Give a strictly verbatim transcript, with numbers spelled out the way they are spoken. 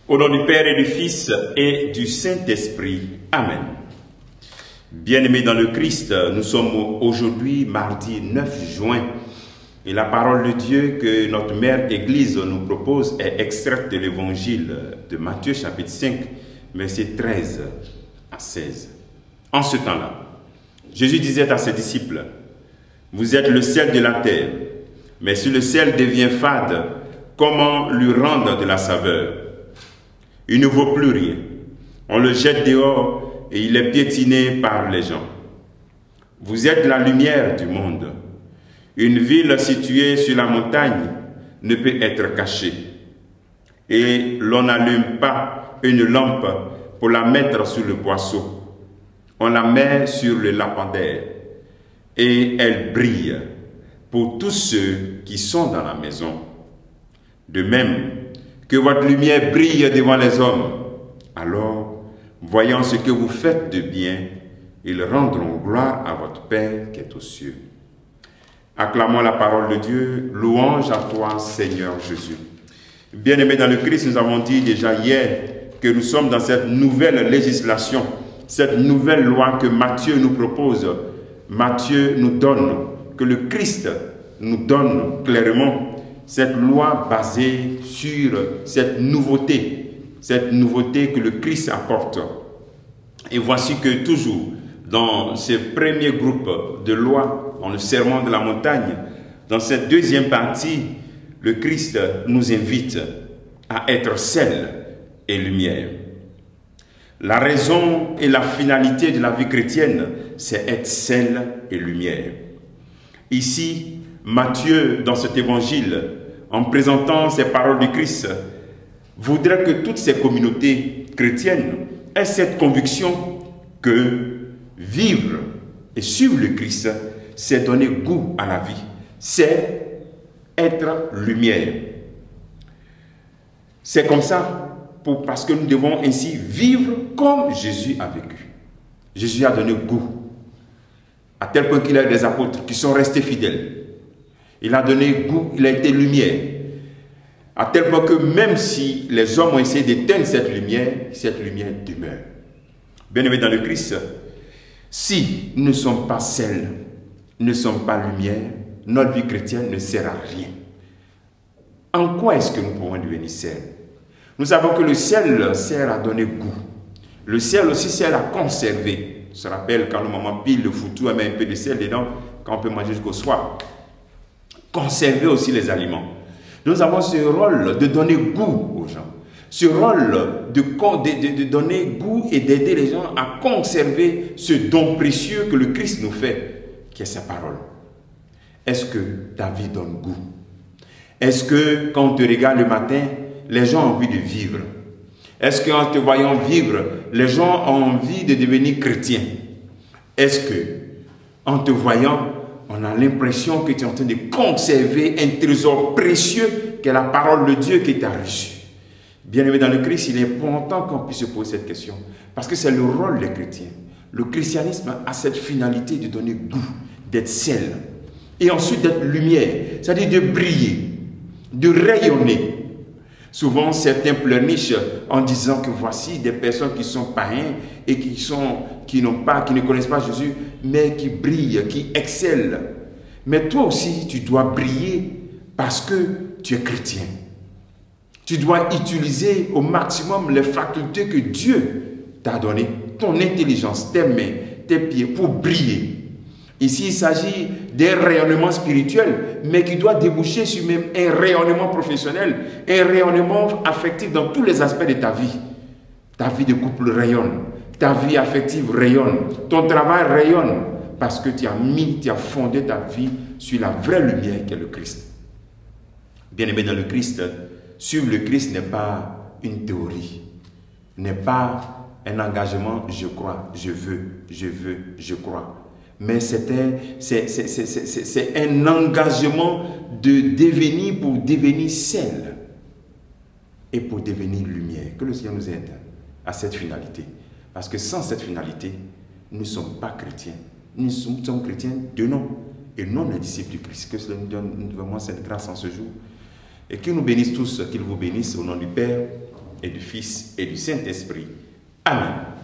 Au nom du Père et du Fils et du Saint-Esprit. Amen. Bien-aimés dans le Christ, nous sommes aujourd'hui mardi neuf juin et la parole de Dieu que notre Mère Église nous propose est extraite de l'évangile de Matthieu chapitre cinq, versets treize à seize. En ce temps-là, Jésus disait à ses disciples: « Vous êtes le sel de la terre, mais si le sel devient fade, comment lui rendre de la saveur? Il ne vaut plus rien. On le jette dehors et il est piétiné par les gens. Vous êtes la lumière du monde. Une ville située sur la montagne ne peut être cachée. Et l'on n'allume pas une lampe pour la mettre sous le boisseau. On la met sur le lampadaire et elle brille pour tous ceux qui sont dans la maison. De même, que votre lumière brille devant les hommes. Alors, voyant ce que vous faites de bien, ils rendront gloire à votre Père qui est aux cieux. » Acclamons la parole de Dieu. Louange à toi, Seigneur Jésus. Bien-aimés dans le Christ, nous avons dit déjà hier que nous sommes dans cette nouvelle législation, cette nouvelle loi que Matthieu nous propose. Matthieu nous donne, que le Christ nous donne clairement, cette loi basée sur cette nouveauté, cette nouveauté que le Christ apporte. Et voici que toujours, dans ce premier groupe de lois, dans le serment de la montagne, dans cette deuxième partie, le Christ nous invite à être sel et lumière. La raison et la finalité de la vie chrétienne, c'est être sel et lumière. Ici, Matthieu, dans cet évangile, en présentant ces paroles du Christ, voudrait que toutes ces communautés chrétiennes aient cette conviction que vivre et suivre le Christ, c'est donner goût à la vie, c'est être lumière. C'est comme ça, pour, parce que nous devons ainsi vivre comme Jésus a vécu. Jésus a donné goût, à tel point qu'il y a des apôtres qui sont restés fidèles. Il a donné goût, il a été lumière. À tel point que même si les hommes ont essayé d'éteindre cette lumière, cette lumière demeure. Bien-aimés dans le Christ, si nous ne sommes pas sel, ne sommes pas lumière, notre vie chrétienne ne sert à rien. En quoi est-ce que nous pouvons devenir sel? Nous savons que le sel sert à donner goût. Le sel aussi sert à conserver. On se rappelle quand le maman pile le foutou, elle met un peu de sel dedans, quand on peut manger jusqu'au soir. Conserver aussi les aliments. Nous avons ce rôle de donner goût aux gens. Ce rôle de, de, de donner goût et d'aider les gens à conserver ce don précieux que le Christ nous fait, qui est sa parole. Est-ce que ta vie donne goût? Est-ce que quand on te regarde le matin, les gens ont envie de vivre? Est-ce qu'en te voyant vivre, les gens ont envie de devenir chrétiens? Est-ce que, en te voyant, on a l'impression que tu es en train de conserver un trésor précieux qu'est la parole de Dieu qui t'a reçu? Bien-aimé dans le Christ, il est important qu'on puisse se poser cette question. Parce que c'est le rôle des chrétiens. Le christianisme a cette finalité de donner goût, d'être sel. Et ensuite d'être lumière, c'est-à-dire de briller, de rayonner. Souvent, certains pleurnichent en disant que voici des personnes qui sont païens et qui, sont, qui, n'ont pas, qui ne connaissent pas Jésus, mais qui brillent, qui excellent. Mais toi aussi, tu dois briller parce que tu es chrétien. Tu dois utiliser au maximum les facultés que Dieu t'a données, ton intelligence, tes mains, tes pieds, pour briller. Ici, il s'agit d'un rayonnement spirituel, mais qui doit déboucher sur même un rayonnement professionnel, un rayonnement affectif dans tous les aspects de ta vie. Ta vie de couple rayonne, ta vie affective rayonne, ton travail rayonne, parce que tu as mis, tu as fondé ta vie sur la vraie lumière qui est le Christ. Bien-aimé dans le Christ, suivre le Christ n'est pas une théorie, n'est pas un engagement, je crois, je veux, je veux, je crois. Mais c'est un, un engagement de devenir pour devenir sel et pour devenir lumière. Que le Seigneur nous aide à cette finalité. Parce que sans cette finalité, nous ne sommes pas chrétiens. Nous sommes, sommes chrétiens de nom et non les disciples du Christ. Que cela nous donne vraiment cette grâce en ce jour. Et qu'il nous bénisse tous, qu'il vous bénisse au nom du Père, et du Fils et du Saint-Esprit. Amen.